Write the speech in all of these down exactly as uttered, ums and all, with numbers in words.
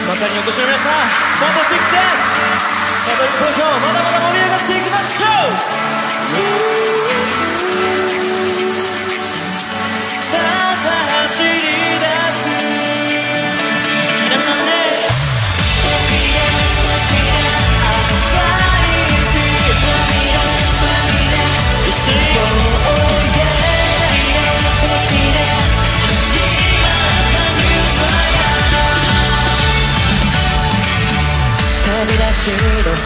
ばかりにお越しの皆さん、ファンタスティックスです。さあ、ということで今日まだまだ盛り上がっていきましょう。また走り出す皆さんで旅立ちのその後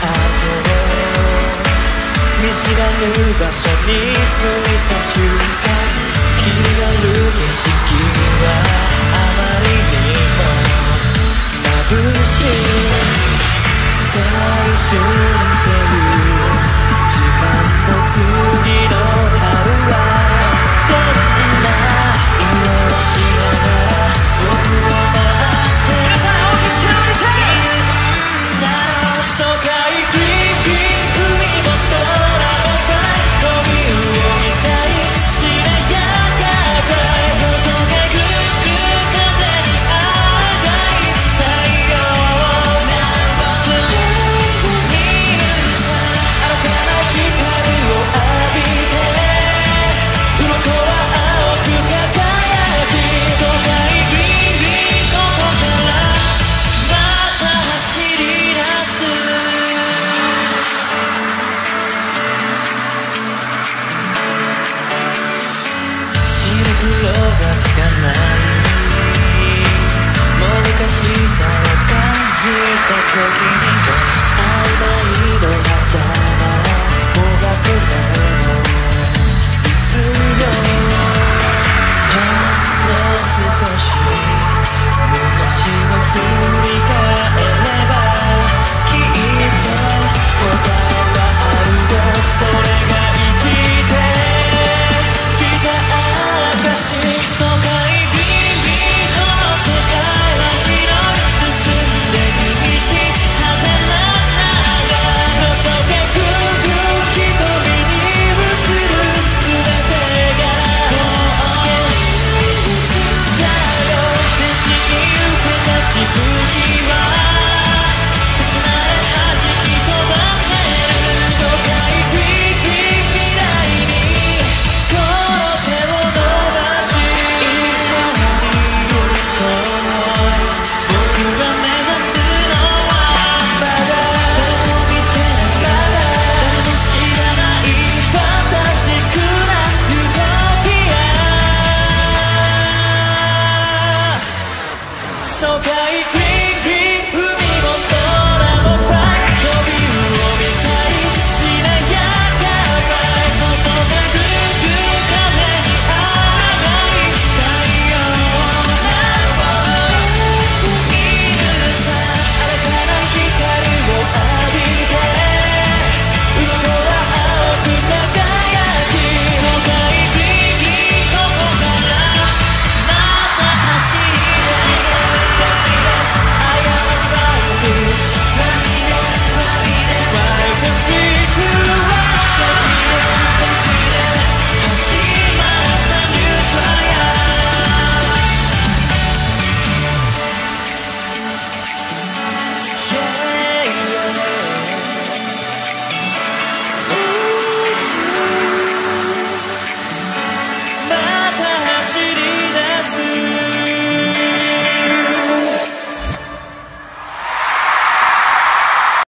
見知らぬ場所に着いた瞬間、気になる景色はあまりにも眩しい。青春っていう時間の次の春はどんな色をしながら僕を待ってる。時には曖昧の狭間もがくのいつよほんの少し昔を振り返ればきっと答えはあるよ。それが生きてきた証。疎開ビビの世界は広い進んでくSo